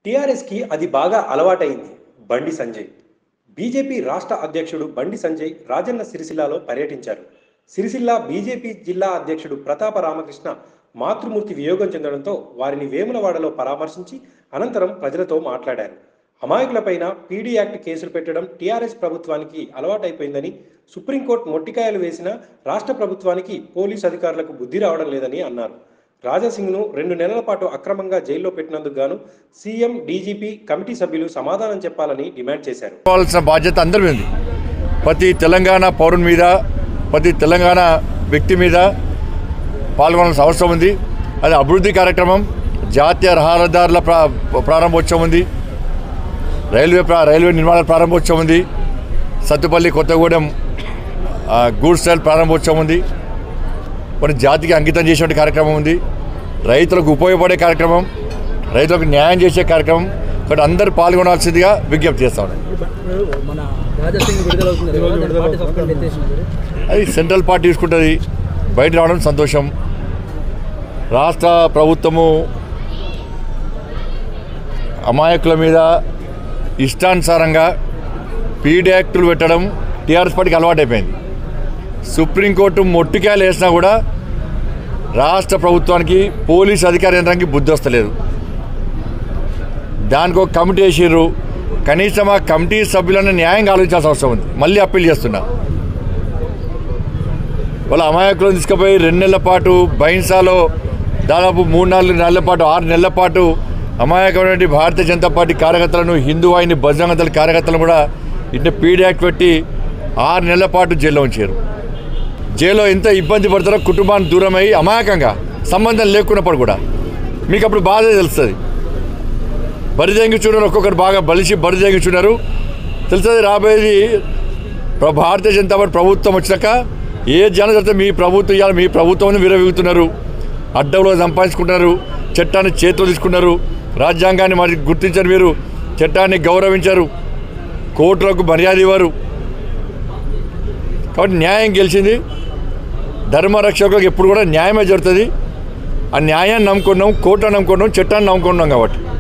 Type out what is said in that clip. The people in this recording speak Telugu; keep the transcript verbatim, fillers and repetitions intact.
టీఆర్ఎస్ కి అది బాగా అలవాటైంది. బండి సంజయ్ బీజేపీ రాష్ట్ర అధ్యక్షుడు బండి సంజయ్ రాజన్న సిరిసిల్లలో పర్యటించారు. సిరిసిల్ల బీజేపీ జిల్లా అధ్యక్షుడు ప్రతాప రామకృష్ణ మాతృమూర్తి వియోగం చెందడంతో వారిని వేములవాడలో పరామర్శించి అనంతరం ప్రజలతో మాట్లాడారు. అమాయకులపైన పీడీ యాక్ట్ కేసులు పెట్టడం టీఆర్ఎస్ ప్రభుత్వానికి అలవాటైపోయిందని, సుప్రీంకోర్టు మొట్టికాయలు వేసిన రాష్ట్ర ప్రభుత్వానికి పోలీసు అధికారులకు బుద్ధి రావడం లేదని అన్నారు. రాజాసింగ్ను రెండు నెలల పాటు అక్రమంగా జైల్లో పెట్టినందుకు గాను సీఎం, డీజీపీ, కమిటీ సభ్యులు సమాధానం చెప్పాలని డిమాండ్ చేశారు. బాధ్యత అందరి మీద, ప్రతి తెలంగాణ పౌరుని మీద, ప్రతి తెలంగాణ వ్యక్తి మీద పాల్గొనాల్సిన అవసరం ఉంది. అది అభివృద్ధి కార్యక్రమం, జాతీయ రహదారుల ప్రా ప్రారంభోత్సవం ఉంది, రైల్వే రైల్వే నిర్మాణ ప్రారంభోత్సవం ఉంది, సత్తుపల్లి కొత్తగూడెం గూడ్స్ రైల్ ప్రారంభోత్సవం ఉంది, కొన్ని జాతికి అంకితం చేసే కార్యక్రమం ఉంది, రైతులకు ఉపయోగపడే కార్యక్రమం, రైతులకు న్యాయం చేసే కార్యక్రమం. కాబట్టి అందరూ పాల్గొనాల్సిందిగా విజ్ఞప్తి చేస్తా ఉన్నాను. అది సెంట్రల్ పార్టీ తీసుకుంటుంది, బయట రావడం సంతోషం. రాష్ట్ర ప్రభుత్వము అమాయకుల మీద ఇష్టానుసారంగా పీడీ యాక్టులు పెట్టడం టీఆర్ఎస్ పార్టీకి అలవాటైపోయింది. సుప్రీంకోర్టు మొట్టికాయలు వేసినా కూడా రాష్ట్ర ప్రభుత్వానికి, పోలీసు అధికార యంత్రానికి బుద్ధి వస్తలేదు. దానికి ఒక కమిటీ వేసిర్రు. కనీసం ఆ కమిటీ సభ్యులను న్యాయంగా ఆలోచించాల్సిన అవసరం ఉంది. మళ్ళీ అప్పీల్ చేస్తున్నా, వాళ్ళ అమాయకులను తీసుకుపోయి రెండు నెలల పాటు బైన్సాలో దాదాపు మూడు నాలుగు నెలల పాటు ఆరు నెలల పాటు అమాయకమైన భారతీయ జనతా పార్టీ కార్యకర్తలను, హిందూ వాహిని బజరంగ దళ కార్యకర్తలను కూడా ఇట్లా పీడీ యాక్ట్ పెట్టి ఆరు నెలల పాటు జైల్లో ఉంచారు. జైల్లో ఎంత ఇబ్బంది పడతారో, కుటుంబానికి దూరమై అమాయకంగా సంబంధం లేకున్నప్పుడు కూడా మీకు అప్పుడు బాధ తెలుస్తుంది. బరిదెంగుచున్నారు, ఒక్కొక్కరు బాగా బలిసి బరిదెంగుచున్నారు. తెలుస్తుంది రాబోయేది. భారతీయ జనతా పార్టీ ప్రభుత్వం వచ్చినాక ఏ జనం చెప్తే మీ ప్రభుత్వం ఇవ్వాలి, మీ ప్రభుత్వం విరవీగుతున్నారు, అడ్డంలో సంపాదించుకుంటున్నారు, చట్టాన్ని చేతిలో తీసుకున్నారు, రాజ్యాంగాన్ని మరి గుర్తించరు, మీరు చట్టాన్ని గౌరవించారు, కోర్టులకు మర్యాద ఇవ్వరు. కాబట్టి న్యాయం గెలిచింది. ధర్మరక్షకులకు ఎప్పుడు కూడా న్యాయమే జరుగుతుంది. ఆ న్యాయాన్ని నమ్ముకున్నాం, కోర్టును నమ్ముకున్నాం, చట్టాన్ని నమ్ముకున్నాం కాబట్టి